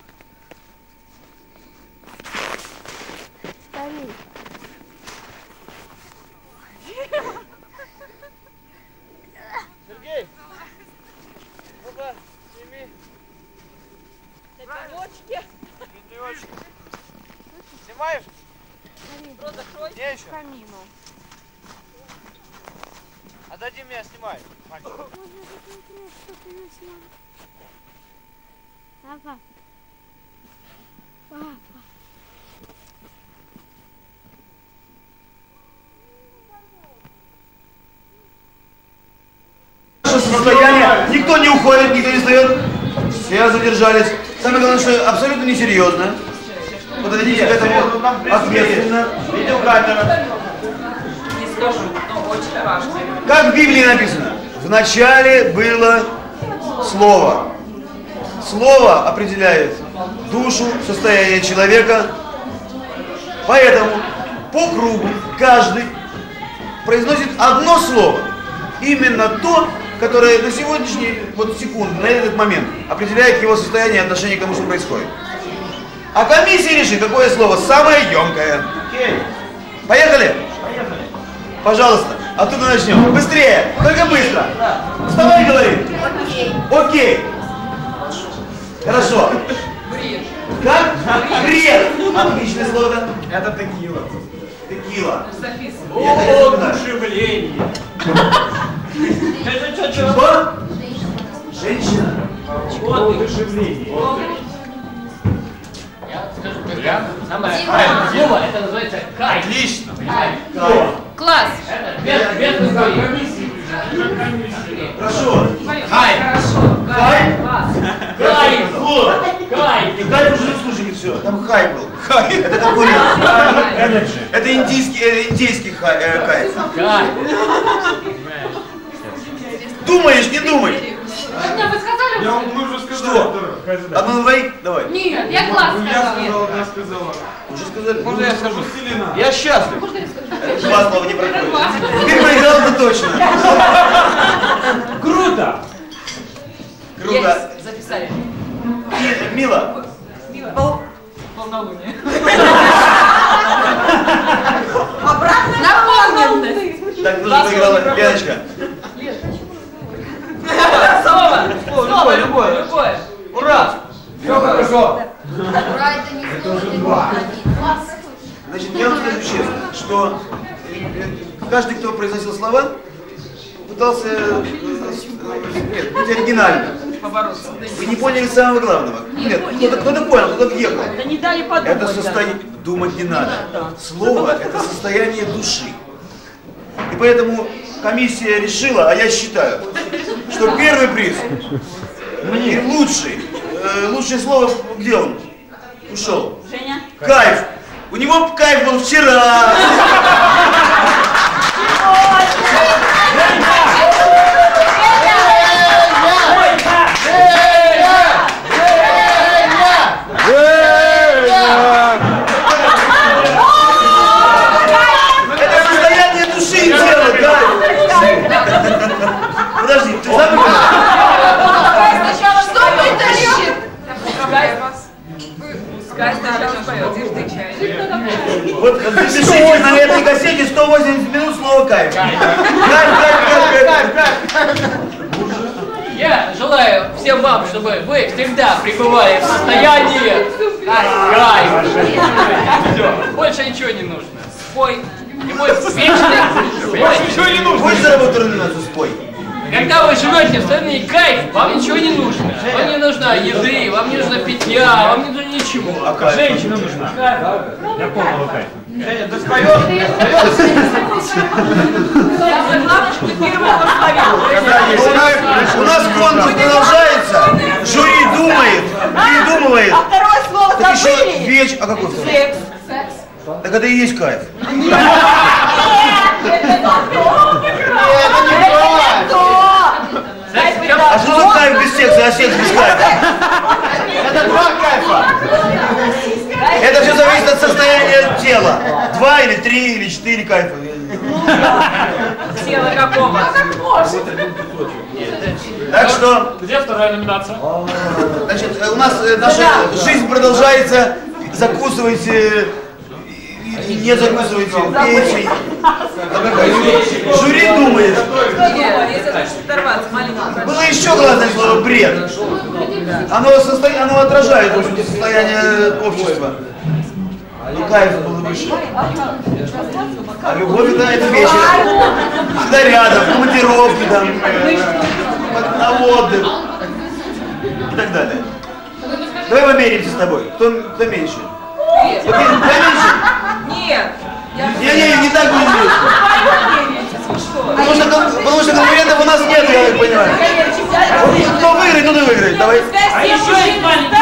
Сергей! Ну-ка, сними. Пятилочки. Снимаешь? Рот закрой. Где еще? Камину. Отдадим меня, снимай. Мальчик. Папа. Папа. Состояние, никто не уходит, никто не встает. Все задержались. Самое главное, что абсолютно несерьезно. Подойдите к этому ответственно. Видеокамера. Не скажу, но очень важно. Как в Библии написано, вначале было Слово. Слово определяет душу, состояние человека. Поэтому по кругу каждый произносит одно слово. Именно то, которое на сегодняшний секунду, на этот момент определяет его состояние и отношение к тому, что происходит. А комиссия решит, какое слово самое емкое. Поехали? Пожалуйста. Оттуда начнем. Быстрее, только быстро. Вставай, говори. Окей. Хорошо. Как? Бред. Отличное слово. Это текила. Текила. Одушевление. Что? Женщина. Одушевление. Я скажу, самое правильное слово, это называется кайф. Отлично. Кайф. Класс. Это без другой. Хорошо. Кайф. Хорошо. Кайф. Кайф. Кайф. И кайф уже не слушай, не все. Там хай был. Хай. Это какой? Это индийский кайф. Кайф. Думаешь, не думай. Мне вы сказали? Мы уже сказали. Что? Одну на двоих? Давай. Нет, я класс Я сказала. сказала, она сказала. Уже сказали? Можно я скажу? Селина. Я счастлив. Можно я скажу? Два слова не проходит. Ты проиграл, это точно. Круто! Круто. Записали. Мила. Полнолуние. Обратно наполненность. Так, нужно проиграла Леночка. Слово. Любое. Ура! Все хорошо. Ура, это не слово. Значит, я вам скажу честно, что каждый, кто произносил слова, пытался быть оригинальным. Вы не поняли самого главного. Нет, кто-то понял, кто-то въехал. Да не дали подумать. Это состояние, думать не надо. Слово – это состояние души. И поэтому комиссия решила, а я считаю, что первый приз и лучшее слово, где он? Ушел. Женя? Кайф. У него кайф был вчера. Это состояние души и тела, кайф. Подожди, ты сам Что вы ищет? Пускай сначала споет, и жди чай. Вот запишите на этой кассете 180 минут слова кайф. Кайф. Я желаю всем вам, чтобы вы всегда пребывали в состоянии кайфа. Все, больше ничего не нужно. Спой. И мой вечный. Ничего не нужно. Хочешь заработать организацию, спой. Когда вы живете в состоянии кайф, вам ничего не нужно. Вам не нужна еды, вам не нужно питья, вам не нужно ничего. А кайф? Женщина нужна. Для полного кайфа. Женя, ты споешь? Главное, что ты первый У нас конкурс продолжается. Жюри думает, передумывает. А второе слово Так еще забыли? вечер. А какой второй? Секс. Так это и есть кайф. А что за кайф без секса, а секс без кайфа? Это два кайфа. Это все зависит от состояния тела. 2 или 3 или 4 кайфа. Тело какого? Так что, Где вторая номинация? значит, у нас наша жизнь продолжается. Закусывайте, не закусывайте, пейте. Жюри думает. Нет, если хочешь оторваться, маленький. Было еще главное слово бред. Оно отражает, в общем-то, состояние общества. Ну, кайф был выше. А любовь это вечер. Всегда рядом, в командировке там, на отдых и так далее. Давай померимся с тобой. Кто меньше? Вот я меньше? Нет. Не так будет меньше. Потому что конкурентов у нас нет, я так понимаю. Кто выиграет, тот и выиграет. Давай. А еще есть маленький.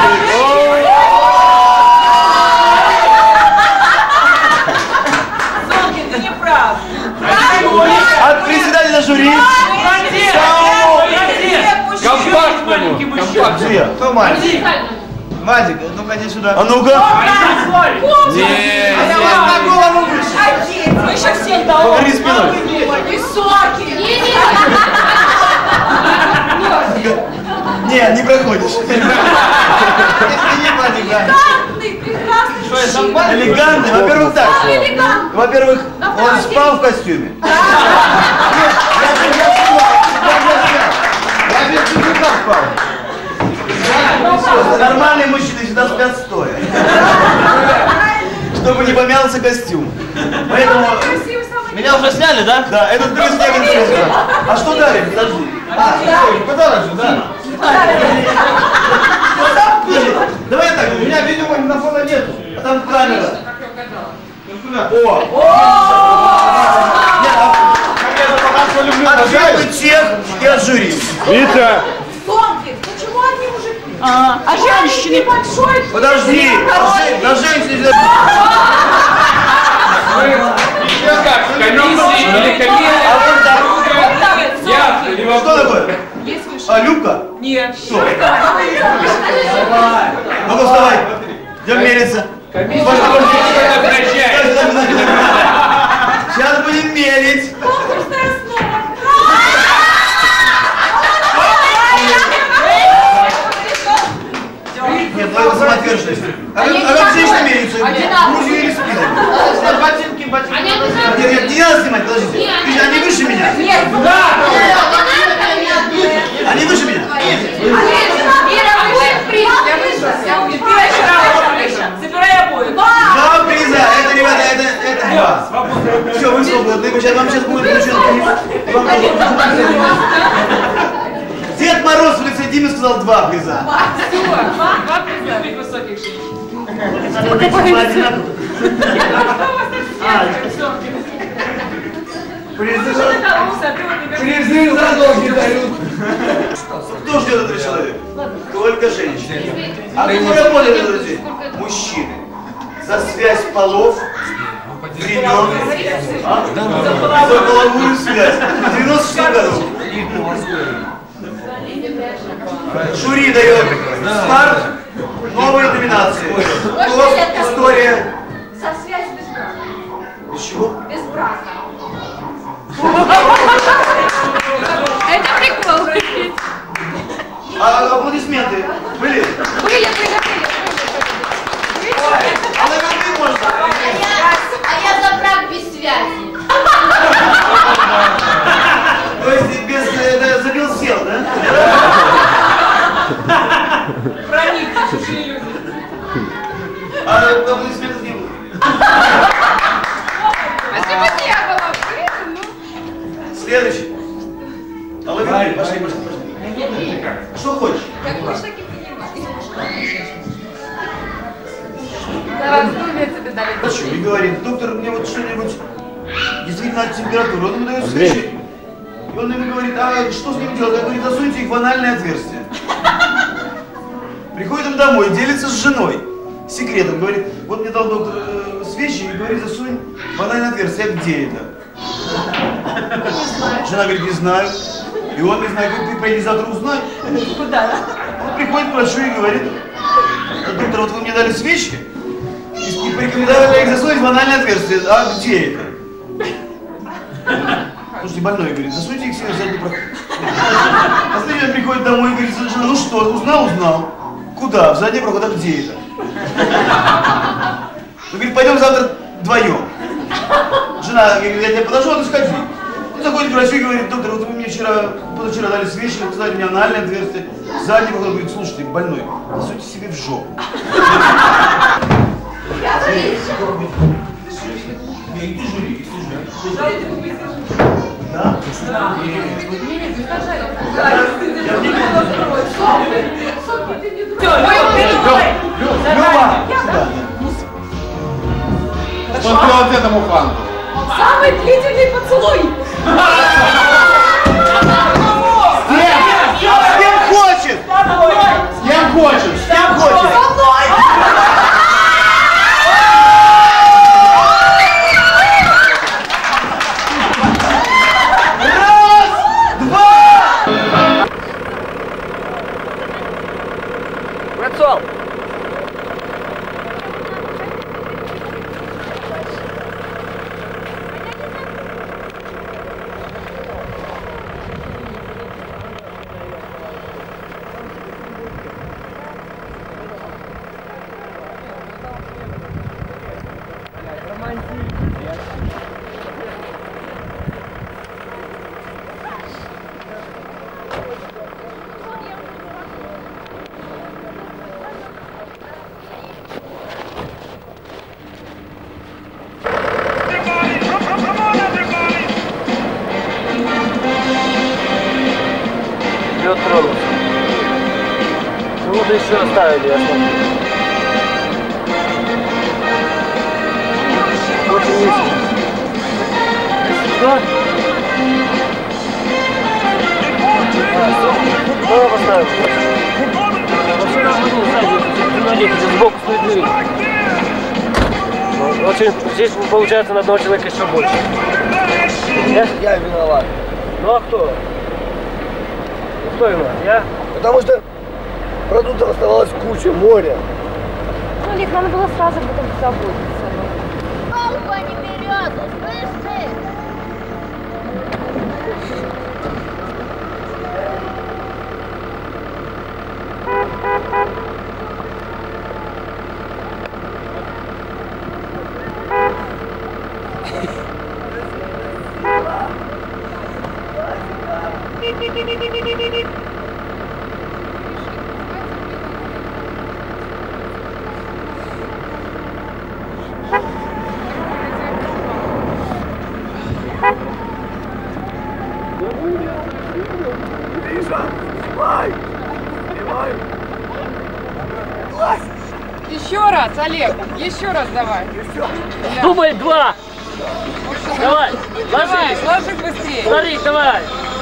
Солнце, ты не прав. От председателя жюри. Компактному. Где? Кто мальчик? Мальчик, ну-ка иди сюда. А ну-ка. Я вас на голову выше. Вы еще все Повери спиной. высокие. Нет, не проходишь. Извини, мальчик, да. Прекрасный. Что я шампанское? Элегантный, во-первых, так. Во-первых, он спал в костюме. Я без пиджака спал. Нормальные мужчины всегда спят стоя. Чтобы не помялся костюм. Поэтому... Меня уже сняли, да? Да, этот плюс не. А что дали? Подожди. Подарок же, да? Давай так, у меня видеомагнитофона нету, а там камера. О! Отжали тех и отжурил. Витя! Томки, почему одни мужики? А женщины? Подожди, на женщине нельзя. Как? Комиссии или комиссия? Что такое? А, Любка? Нет. Что? Ну-ка, вставай. Идем мериться. Сейчас будем мерить. Нет, ну это самоотверженность. А как женщина меряется? Грузью или спиной? Ботинки. Нет, не надо снимать, подождите. Они выше меня? Нет. Они выше меня? Забирай обои. Два приза. Это, ребята, это два. Все, вы свободны. Вам сейчас будет включен. Дед Мороз в лице Димы сказал два приза. Все, два приза. Высоких женщин. Призы за ноги дают. Кто ждет этого человека? Только женщины. А кто работает этот день? Мужчины. За связь полов, времен, за половую связь. 97 годов. Жюри дает старт, новые номинации. История. За связь без брака. Без чего? Без брака. Это прикол. А аплодисменты были? Были. А на какие можно? А я за брак без связи. То есть без забил сел, да? Проникли чужие люди. А аплодисментов не было. Спасибо, не было. Следующий. Алло, пошли. Что хочешь? Как хочешь, так и принимай. Давай, стулья тебе дали. И говорит, доктор, мне вот что-нибудь действительно от температуры. Он ему дает свечи. И он ему говорит, а что с ним делать? Я говорю, засуньте их в анальное отверстие. Приходит он домой, делится с женой. Секретом. Говорит, вот мне дал доктор свечи и говорит, засунь в анальное отверстие. А где это? Жена говорит, не знаю. И он не знает, как ты пойди завтра узнай. Куда? Он приходит к врачу и говорит, доктор, вот вы мне дали свечи и порекомендовали их засунуть в анальное отверстие. А где это? Слушайте, больной говорит, засуньте их себе в задний проход. А следующий приходит домой и говорит, жена, ну что, узнал? Куда? В задний проход, а где это? Он говорит, пойдем завтра вдвоем. Жена говорит, я тебе подошел, ты сходи. Он заходит к врачу и говорит, доктор, вот вы мне позавчера дали свечи, сказали мне анальное отверстие. Задний проход, говорит, слушайте, больной, засуньте себе в жопу. Иди жюри. Да? Вот этому фанту. Самый длительный поцелуй. С кем хочет? С кем хочет? С кем хочет? Со мной. Прицел! что-то еще оставили, я смотрю. Очень низко. Что? Давай поставим. Вообще разманул сзади, сбоку стоит дверь. Очень, здесь получается на одного человека еще больше. Я виноват. Ну а кто? Ну кто виноват? Я? Потому что продуктов оставалось куча, море. Ну, Лик, надо было сразу об этом заботиться. Палку не берет, слышишь? Еще раз, Олег, еще раз давай. Дубль 2. Давай, Давай, ложись. ложи быстрее. Смотри, давай.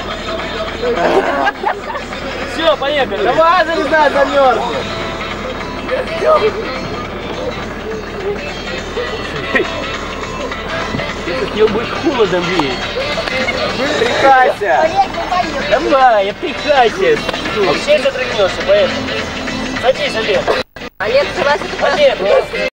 Все, поехали. Давай, залезай, замерзнет. От него будет холодом веять. Прикайся. Давай, отдыхайся. Вообще затряхнешься, поэтому. Садись, Олег. Олег, залазь, это Олег,